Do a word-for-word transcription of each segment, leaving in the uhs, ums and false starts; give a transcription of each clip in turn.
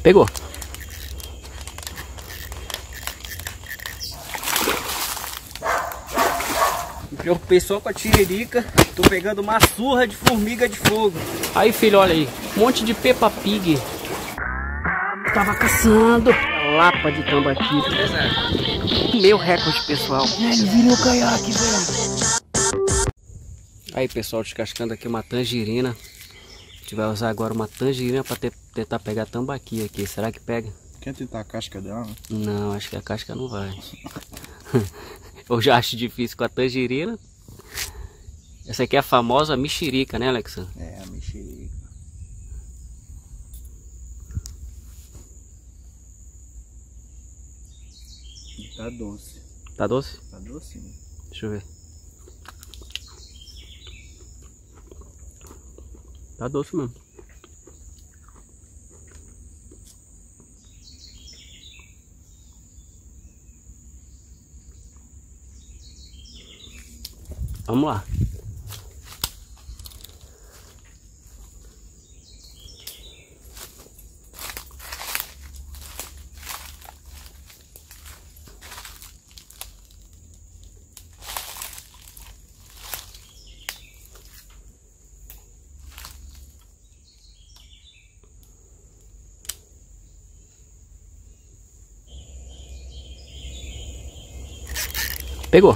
Pegou. Preocupei com a tiririca. Tô pegando uma surra de formiga de fogo. Aí, filho, olha aí. Um monte de Peppa Pig. Tava caçando lapa de tambaqui. Meu recorde, pessoal. Velho, virou caiaque, velho. Aí, pessoal, descascando aqui uma tangerina. A gente vai usar agora uma tangerina pra te tentar pegar tambaqui aqui. Será que pega? Quer tentar a casca dela? Não, acho que a casca não vai. Eu já acho difícil com a tangerina. Essa aqui é a famosa mexerica, né, Alexa? É, a mexerica. Tá doce. Tá doce? Tá docinho. Deixa eu ver. Tá doce mesmo. Vamos lá. Pegou.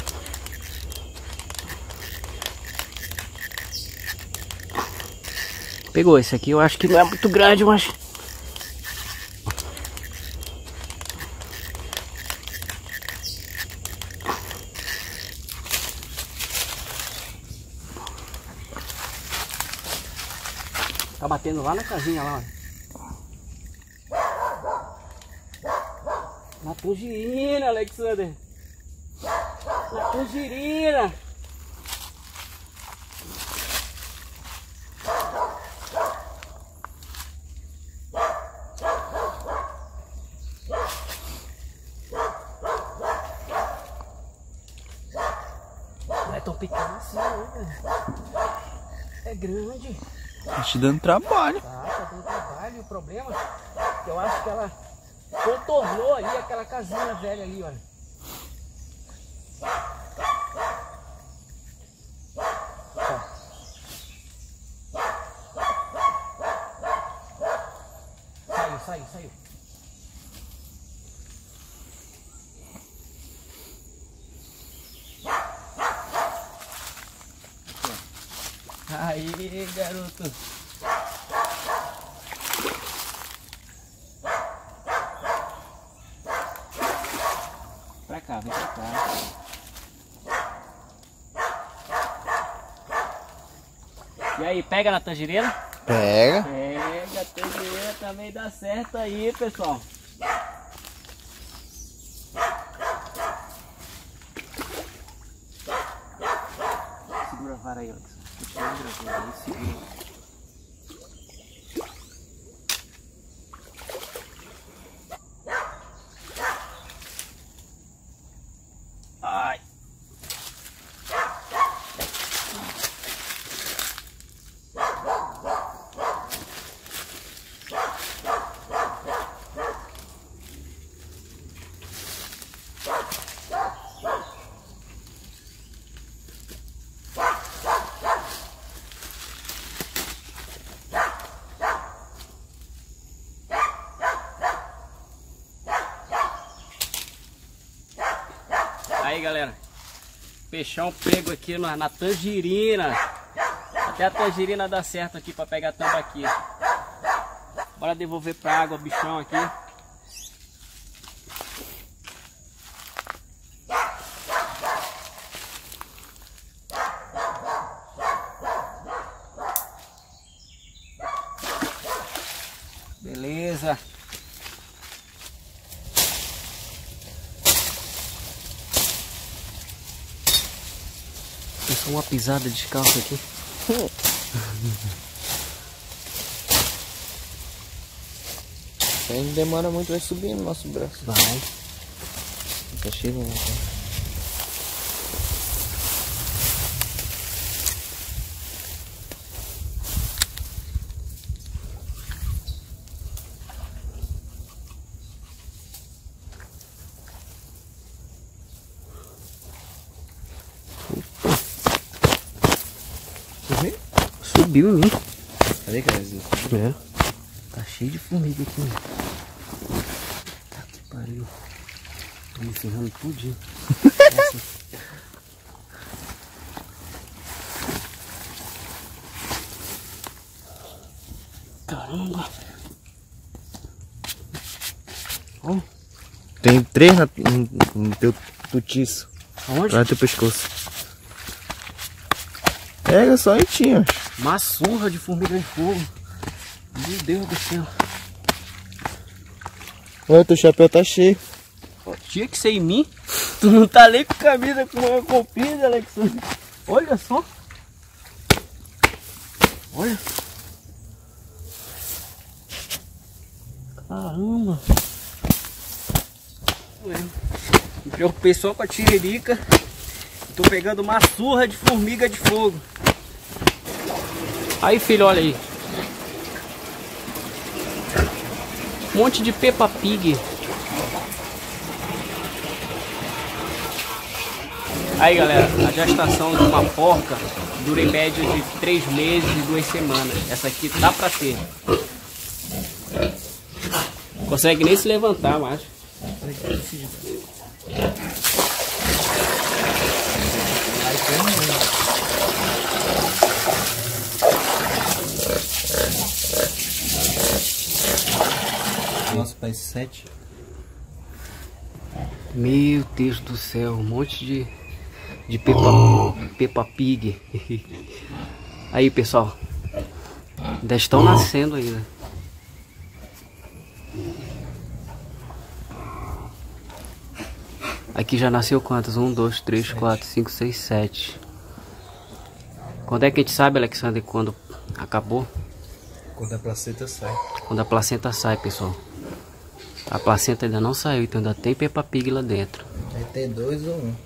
Pegou. Esse aqui eu acho que não é muito grande, mas... Tá batendo lá na casinha lá, olha. Na tangerina, Alexander. Na tangerina. Não é tão pequeno assim, né? É grande. Tá te dando trabalho. Tá, tá dando trabalho. O problema é que eu acho que ela contornou ali aquela casinha velha ali, olha. Saiu, saiu, saiu. Aí, garoto. Pra cá, vem pra cá. E aí, pega na tangerina? Pega. Pega, a tangerina também dá certo aí, pessoal. Segura a vara aí, Alex. Continua gravando aí, segura. Ai. Aí, galera, peixão pego aqui na, na tangerina. Até a tangerina dá certo aqui para pegar tambaqui. Bora devolver pra água o bichão aqui. Beleza. Uma pisada descalça aqui. Aí não demora muito, vai subir no nosso braço. Vai. Tá chegando. subiu em mim. Cadê que é? Tá cheio de formiga aqui, né? Tá que pariu. Tô me ferrando tudinho. Caramba. Oh. Tem três na, no, no teu tutiço. Aonde? Lá no teu pescoço. Pega só e tinha. Uma surra de formiga de fogo. Meu Deus do céu. Olha, teu chapéu tá cheio. Tinha que ser em mim. Tu não tá nem com camisa com uma comprida, Alexandre. Olha só. Olha. Caramba. Me preocupei só com a tiririca. Tô pegando uma surra de formiga de fogo. Aí, filho, olha aí. Um monte de Peppa Pig. Aí, galera, a gestação de uma porca dura em média de três meses e duas semanas. Essa aqui tá pra ter. Não consegue nem se levantar mais. Nossa, faz sete. Meu Deus do céu, um monte de, de Peppa, Peppa Pig. Aí, pessoal, ainda estão nascendo ainda. Aqui já nasceu quantas? Um, dois, três, quatro, cinco, seis, sete. Quando é que a gente sabe, Alexandre, quando acabou? Quando a placenta sai. Quando a placenta sai, pessoal. A placenta ainda não saiu, então ainda tem Peppa Pig lá dentro. Vai ter dois ou um.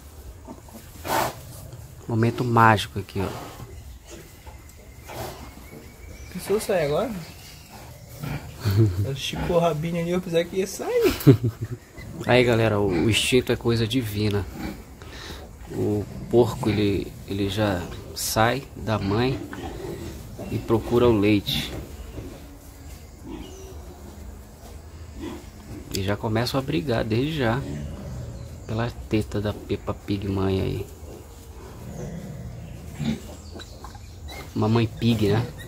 Momento mágico aqui, ó. Pensou sair agora? Eu esticou o rabinho ali, eu pensei que ia sair. Aí, galera, o, o instinto é coisa divina. O porco, ele, ele já sai da mãe e procura o leite. E já começam a brigar desde já pela teta da Peppa Pig mãe aí. Mamãe Pig, né?